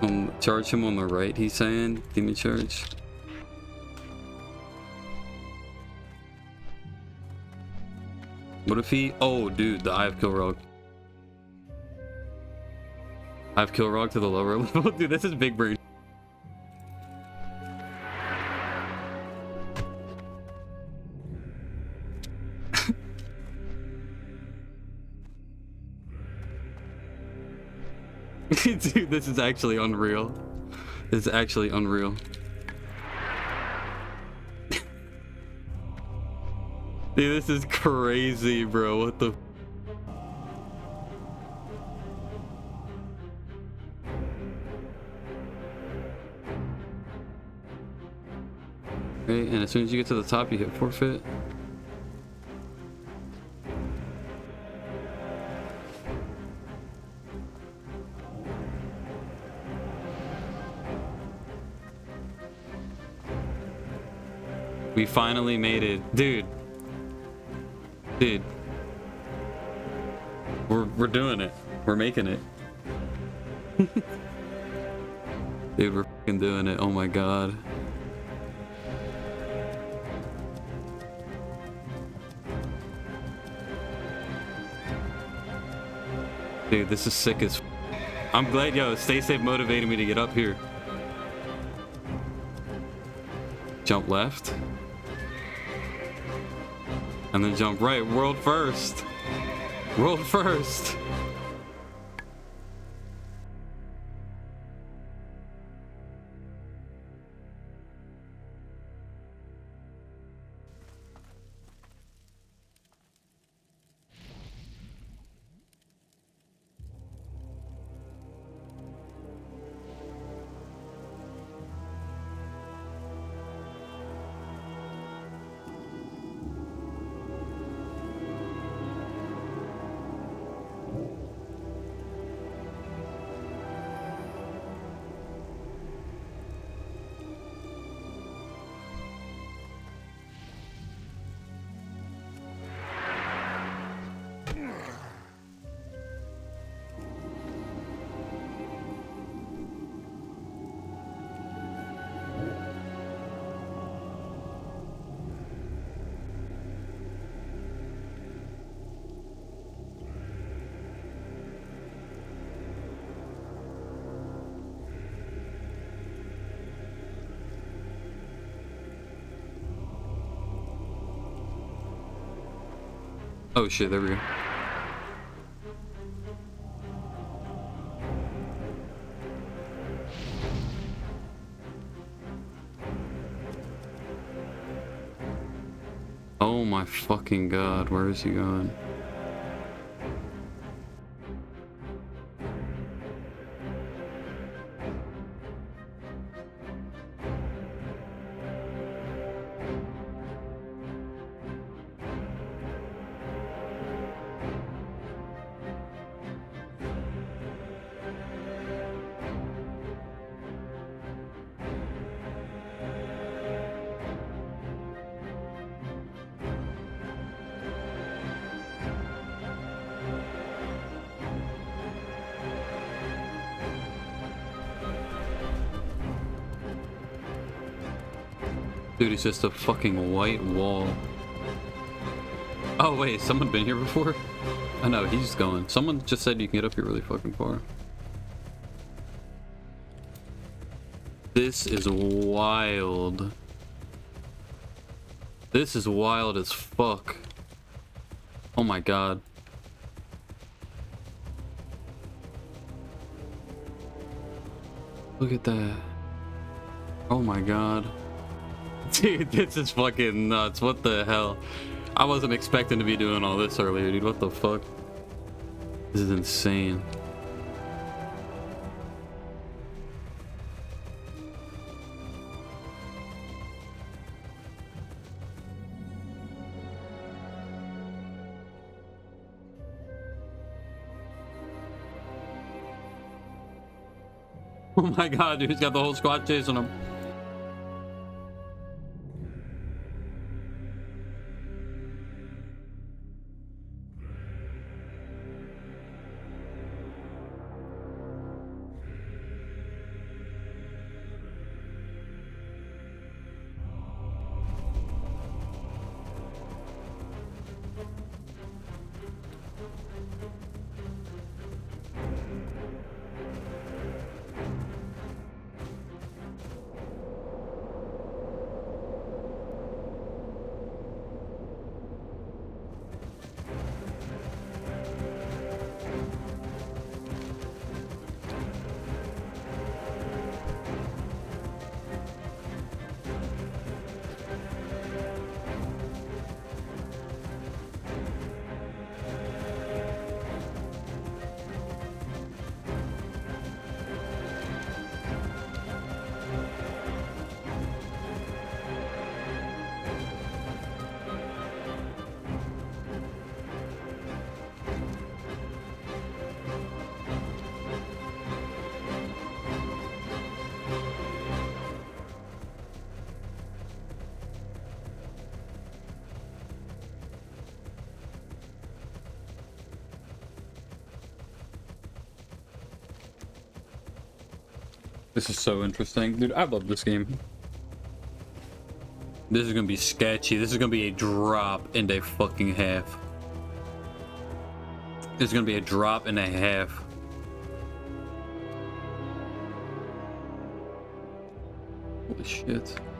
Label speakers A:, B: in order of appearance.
A: Charge him on the right, he's saying. Give me charge. What if he... Oh, dude, the Eye of Kilrog. Eye of Kilrog to the lower level. Dude, this is big brain. Dude, this is actually unreal. This is actually unreal. Dude, this is crazy, bro. What the... Right, and as soon as you get to the top, you hit forfeit. We finally made it. Dude. Dude. We're doing it. We're making it. Dude, we're fucking doing it. Oh my god. Dude, this is sick as f. I'm glad, yo, Stay Safe motivated me to get up here. Jump left. And then jump right. World first. World first. Oh shit, there we go. Oh my fucking god, where is he going? Dude, it's just a fucking white wall. Oh wait, someone been here before? I know, he's going. Someone just said you can get up here really fucking far. This is wild. This is wild as fuck. Oh my god. Look at that. Oh my god. Dude, this is fucking nuts. What the hell? I wasn't expecting to be doing all this earlier, dude. What the fuck? This is insane. Oh my god, dude, he's got the whole squad chasing him. This is so interesting. Dude, I love this game. This is gonna be sketchy. This is gonna be a drop and a fucking half. This is gonna be a drop and a half. Holy shit.